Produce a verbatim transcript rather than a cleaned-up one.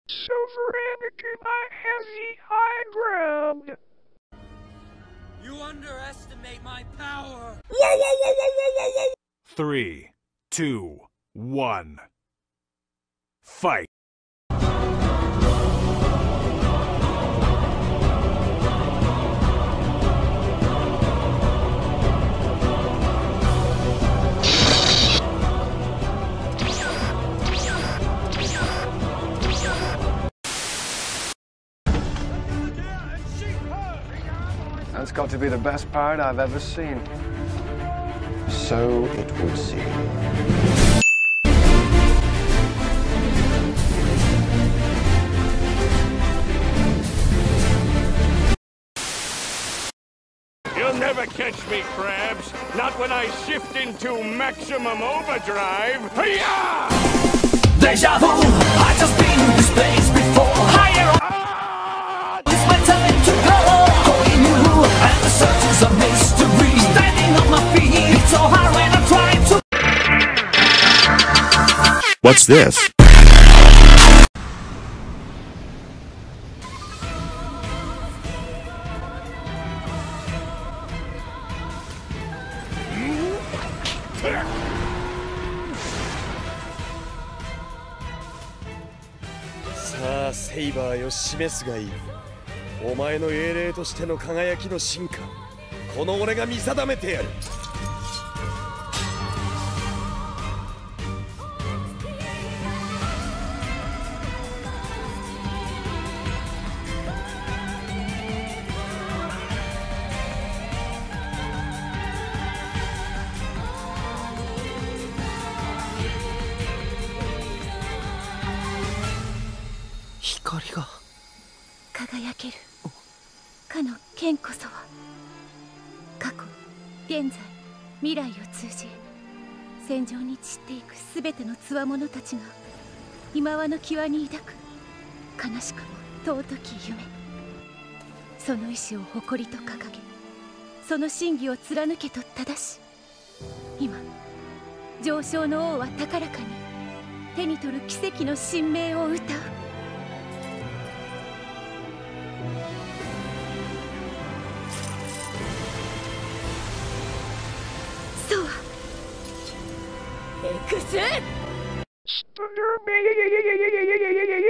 Sovereignty has the high ground. You underestimate my power. Three, two, one. Fight. That's got to be the best parade I've ever seen. So it would seem. You'll never catch me, crabs. Not when I shift into maximum overdrive. Hi-ya! Deja vu. I just been in this place before. Higher. Ah! It's my time to go. Going new and the search is a mystery. Standing on my feet. It's so hard when I try to. What's this? さあセイバーよ示すがいい。お前の英霊としての輝きの進化、この俺が見定めてやる。光が輝けるかの剣こそは過去現在未来を通じ戦場に散っていくすべての強者たちが今はの際に抱く悲しくも尊き夢、その意志を誇りと掲げその真偽を貫けと正し今上昇の王は高らかに手に取る奇跡の神明を歌う。エクス